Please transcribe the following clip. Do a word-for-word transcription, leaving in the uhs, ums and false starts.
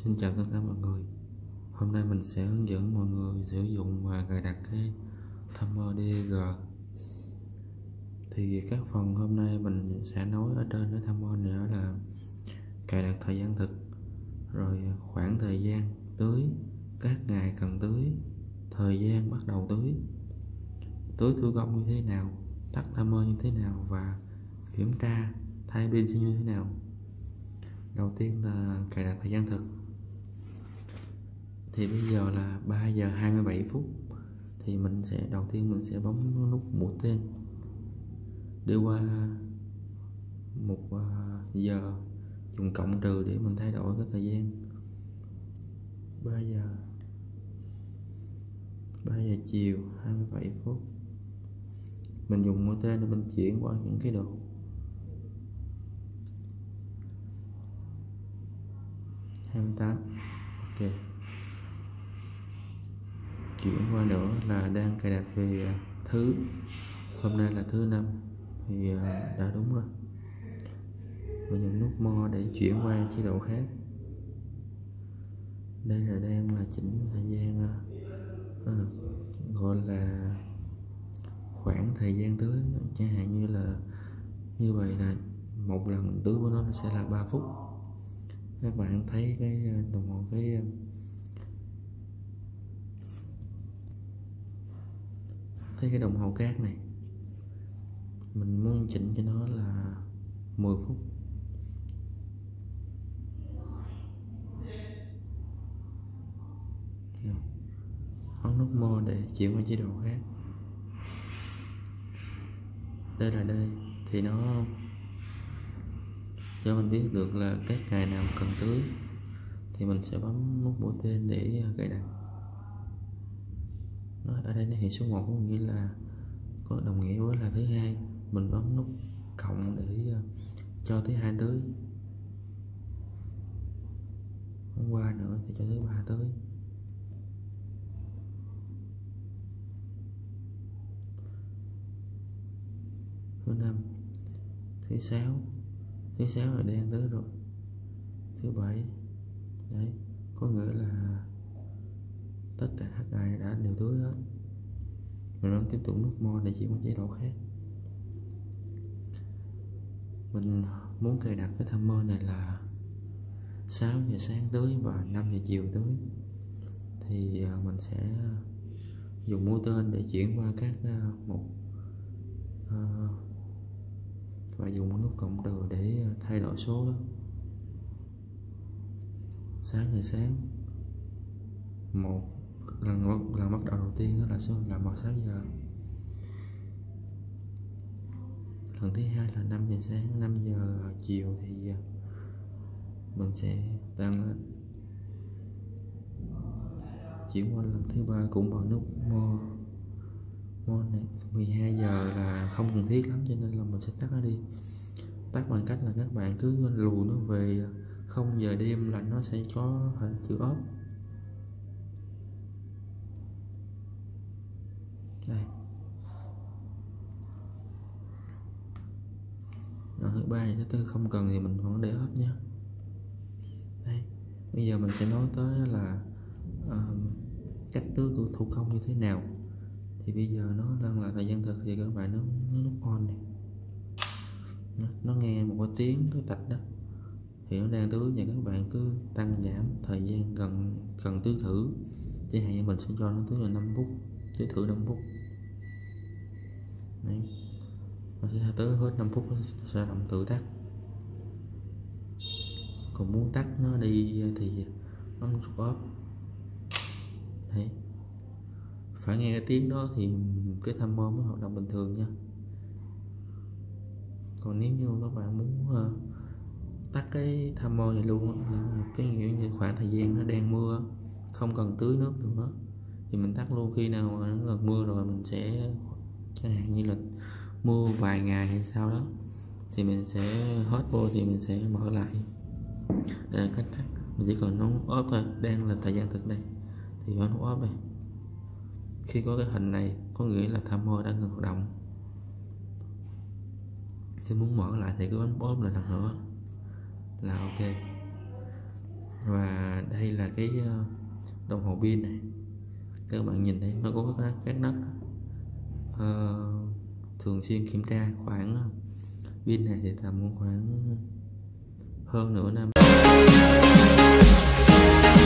Xin chào tất cả mọi người. Hôm nay mình sẽ hướng dẫn mọi người sử dụng và cài đặt cái timer đê giê. Thì các phần hôm nay mình sẽ nói ở trên cái timer này đó là cài đặt thời gian thực, rồi khoảng thời gian tưới, các ngày cần tưới, thời gian bắt đầu tưới, tưới thủ công như thế nào, tắt timer như thế nào và kiểm tra thay pin sẽ như thế nào. Đầu tiên là cài đặt thời gian thực. Thì bây giờ là ba giờ hai mươi bảy phút, thì mình sẽ đầu tiên mình sẽ bấm nút mũi tên đi qua một giờ, dùng cộng trừ để mình thay đổi cái thời gian. ba giờ ba giờ chiều hai mươi bảy phút, mình dùng mũi tên để mình chuyển qua những cái độ. hai mươi tám, ok. Chuyển qua nữa là đang cài đặt về thứ, hôm nay là thứ năm thì đã đúng rồi. Mình dùng nút mo để chuyển qua chế độ khác. Đây là đang là chỉnh thời gian, à, gọi là khoảng thời gian tưới, chẳng hạn như là như vậy là một lần tưới của nó sẽ là ba phút. Các bạn thấy cái đồng hồ cái thấy cái đồng hồ cát này, mình muốn chỉnh cho nó là mười phút. Ấn nút mo để chuyển qua chế độ khác. Đây là đây thì nó cho mình biết được là các ngày nào cần tưới, thì mình sẽ bấm nút mũi tên để cài đặt. Nó ở đây nó hiện số một, có nghĩa là có đồng nghĩa với là thứ hai. Mình bấm nút cộng để cho thứ hai tưới. Hôm qua nữa thì cho thứ ba tưới. Thứ năm, thứ sáu, thứ sáu là đang tưới rồi. Thứ bảy, đấy, có nghĩa là tất cả các ngày đã đều tưới hết. Mình đang tiếp tục nút mo để chuyển qua chế độ khác. Mình muốn cài đặt cái timer này là sáu giờ sáng tưới và năm giờ chiều tưới, thì mình sẽ dùng mũi tên để chuyển qua các mục và dùng nút cộng trừ để thay đổi số đó. sáu giờ sáng, một lần lần bắt đầu đầu tiên đó là số là một sáu giờ. Lần thứ hai là năm giờ sáng, năm giờ chiều thì mình sẽ tăng lên. Chuyển qua lần thứ ba cũng bằng nút mo. Mo này mười hai giờ là không cần thiết lắm, cho nên là mình sẽ tắt nó đi. Tắt bằng cách là các bạn cứ lùi nó về không giờ đêm là nó sẽ có hình chữ ốp. Đây. Lần thứ ba thứ tư không cần thì mình vẫn để ốp nhé. Đây. Bây giờ mình sẽ nói tới là uh, cách tưới của thủ công như thế nào. Thì bây giờ nó đang là thời gian thực, thì các bạn nó, nó nút on này, nó, nó nghe một cái tiếng cái tạch đó thì nó đang tưới, và các bạn cứ tăng giảm thời gian cần cần tưới thử. Chẳng hạn như mình sẽ cho nó tưới là năm phút, tưới thử năm phút. Đấy. Nó sẽ tới hết năm phút nó sẽ động tự tắt. Còn muốn tắt nó đi thì bấm nút off. Đấy. Phải nghe cái tiếng đó thì cái timer mới hoạt động bình thường nha. Còn nếu như các bạn muốn uh, tắt cái timer này luôn là cái nghĩa như khoảng thời gian nó đang mưa, không cần tưới nước nữa, thì mình tắt luôn. Khi nào mà nó gần mưa rồi mình sẽ, chẳng hạn như là mưa vài ngày hay sao đó, thì mình sẽ hết vô thì mình sẽ mở lại. Đây là cách tắt. Mình chỉ cần nút off thôi. Đang là thời gian thực đây thì phải nút off này. Khi có cái hình này có nghĩa là timer đã ngừng hoạt động. Khi muốn mở lại thì cứ bấm off lại lần nữa là ok. Và đây là cái đồng hồ pin này, các bạn nhìn thấy nó có các, các nấc. Uh, thường xuyên kiểm tra. Khoảng pin này thì tầm khoảng hơn nửa năm.